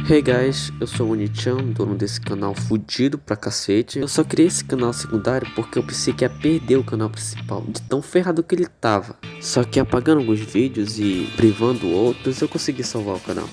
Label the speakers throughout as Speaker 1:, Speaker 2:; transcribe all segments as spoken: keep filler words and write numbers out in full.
Speaker 1: Hey guys, eu sou o Oni-chan, dono desse canal fudido pra cacete. Eu só criei esse canal secundário porque eu pensei que ia perder o canal principal, de tão ferrado que ele tava. Só que apagando alguns vídeos e privando outros, eu consegui salvar o canal.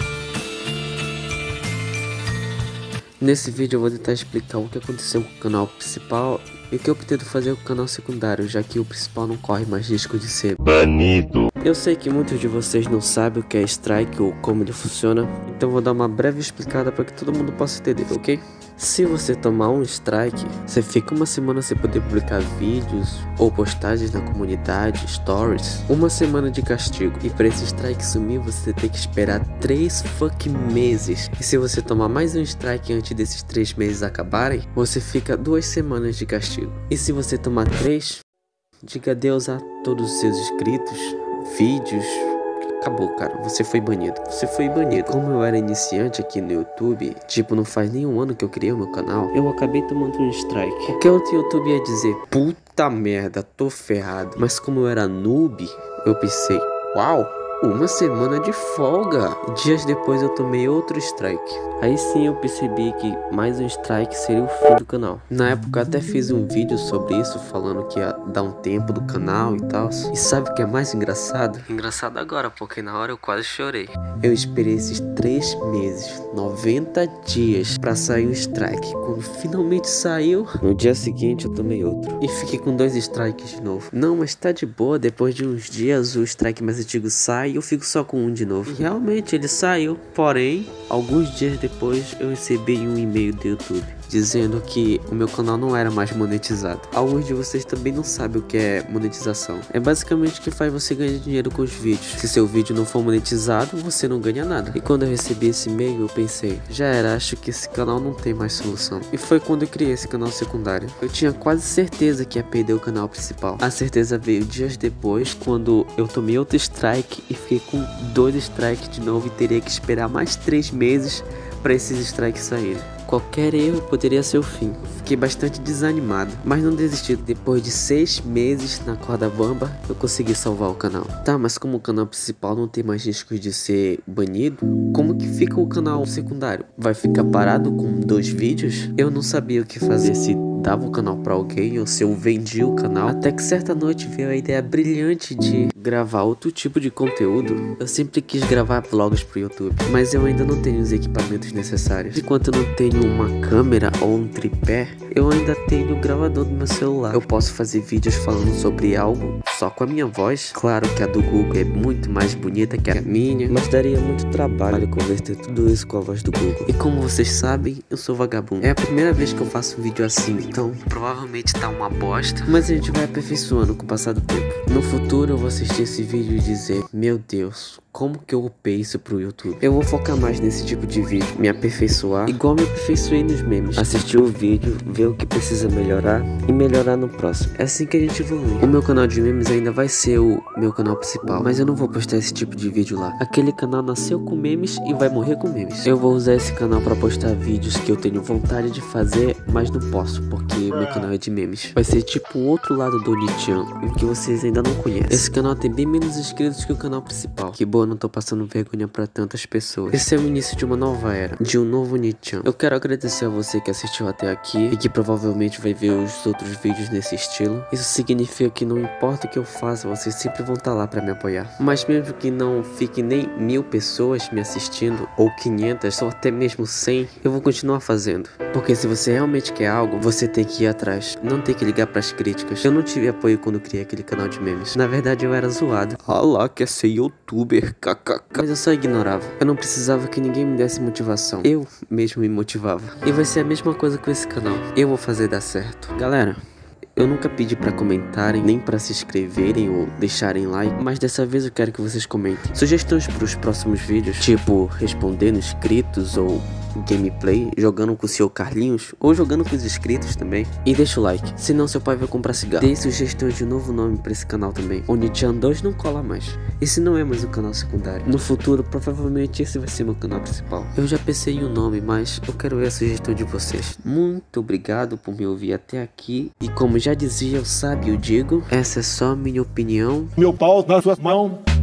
Speaker 1: Nesse vídeo eu vou tentar explicar o que aconteceu com o canal principal e o que eu pretendo fazer com o canal secundário, já que o principal não corre mais risco de ser banido. Eu sei que muitos de vocês não sabem o que é strike ou como ele funciona, então vou dar uma breve explicada para que todo mundo possa entender, ok? Se você tomar um strike, você fica uma semana sem poder publicar vídeos ou postagens na comunidade, stories, uma semana de castigo. E para esse strike sumir, você tem que esperar três fucking meses. E se você tomar mais um strike antes desses três meses acabarem, você fica duas semanas de castigo. E se você tomar três, diga adeus a todos os seus inscritos, vídeos. Acabou, cara, você foi banido, você foi banido. Como eu era iniciante aqui no YouTube, tipo, não faz nem um ano que eu criei o meu canal, eu acabei tomando um strike. O que outro YouTube ia dizer? Puta merda, tô ferrado. Mas como eu era noob, eu pensei, uau, uma semana de folga. Dias depois eu tomei outro strike. Aí sim eu percebi que mais um strike seria o fim do canal. Na época eu até fiz um vídeo sobre isso, falando que ia dar um tempo do canal e tal. E sabe o que é mais engraçado? Engraçado agora, porque na hora eu quase chorei. Eu esperei esses três meses, noventa dias, pra sair um strike. Quando finalmente saiu, no dia seguinte eu tomei outro. E fiquei com dois strikes de novo. Não, mas tá de boa, depois de uns dias o strike mais antigo sai e eu fico só com um de novo. E realmente ele saiu, porém, alguns dias depois eu recebi um e-mail do YouTube dizendo que o meu canal não era mais monetizado. Alguns de vocês também não sabem o que é monetização. É basicamente o que faz você ganhar dinheiro com os vídeos. Se seu vídeo não for monetizado, você não ganha nada. E quando eu recebi esse e-mail, eu pensei, já era, acho que esse canal não tem mais solução. E foi quando eu criei esse canal secundário. Eu tinha quase certeza que ia perder o canal principal. A certeza veio dias depois, quando eu tomei outro strike e fiquei com dois strikes de novo e teria que esperar mais três meses para esses strikes saírem. Qualquer erro poderia ser o fim. Fiquei bastante desanimado, mas não desisti. Depois de seis meses na corda bamba, eu consegui salvar o canal. Tá, mas como o canal principal não tem mais risco de ser banido, como que fica o canal secundário? Vai ficar parado com dois vídeos? Eu não sabia o que fazer, se dava o canal pra alguém ou se eu vendia o canal. Até que certa noite veio a ideia brilhante de gravar outro tipo de conteúdo. Eu sempre quis gravar vlogs pro YouTube, mas eu ainda não tenho os equipamentos necessários. Enquanto eu não tenho uma câmera ou um tripé, eu ainda tenho o gravador do meu celular. Eu posso fazer vídeos falando sobre algo só com a minha voz. Claro que a do Google é muito mais bonita que a minha, mas daria muito trabalho converter tudo isso com a voz do Google. E como vocês sabem, eu sou vagabundo. É a primeira vez que eu faço um vídeo assim, então provavelmente tá uma bosta, mas a gente vai aperfeiçoando com o passar do tempo. No futuro eu vou assistir esse vídeo e dizer, meu Deus, como que eu upei isso pro YouTube? Eu vou focar mais nesse tipo de vídeo, me aperfeiçoar, igual me aperfeiçoei nos memes. Assistir o vídeo, ver o que precisa melhorar e melhorar no próximo. É assim que a gente evolui. O meu canal de memes ainda vai ser o meu canal principal, mas eu não vou postar esse tipo de vídeo lá. Aquele canal nasceu com memes e vai morrer com memes. Eu vou usar esse canal pra postar vídeos que eu tenho vontade de fazer, mas não posso, porque meu canal é de memes. Vai ser tipo o outro lado do Oni-chan, que vocês ainda não conhecem. Esse canal tem bem menos inscritos que o canal principal. Que bom, eu não tô passando vergonha pra tantas pessoas. Esse é o início de uma nova era, de um novo Oni-chan. Eu quero agradecer a você que assistiu até aqui e que provavelmente vai ver os outros vídeos nesse estilo. Isso significa que não importa o que eu faça, vocês sempre vão estar lá pra me apoiar. Mas mesmo que não fique nem mil pessoas me assistindo, ou quinhentas, ou até mesmo cem, eu vou continuar fazendo. Porque se você realmente quer algo, você tem que ir atrás, não tem que ligar pras críticas. Eu não tive apoio quando criei aquele canal de memes. Na verdade eu era zoado. Ah lá, quer ser youtuber, kkk. Mas eu só ignorava. Eu não precisava que ninguém me desse motivação. Eu mesmo me motivava. E vai ser a mesma coisa com esse canal. Eu vou fazer dar certo. Galera, eu nunca pedi pra comentarem, nem pra se inscreverem ou deixarem like, mas dessa vez eu quero que vocês comentem sugestões pros próximos vídeos, tipo respondendo inscritos ou gameplay, jogando com o seu Carlinhos ou jogando com os inscritos também. E deixa o like, senão seu pai vai comprar cigarro. Dê sugestões de um novo nome pra esse canal também. Oni-chan dois não cola mais. Esse não é mais um canal secundário. No futuro, provavelmente esse vai ser meu canal principal. Eu já pensei em um nome, mas eu quero ver a sugestão de vocês. Muito obrigado por me ouvir até aqui. E como já dizia o sábio Digo, essa é só minha opinião.
Speaker 2: Meu pau nas suas mãos.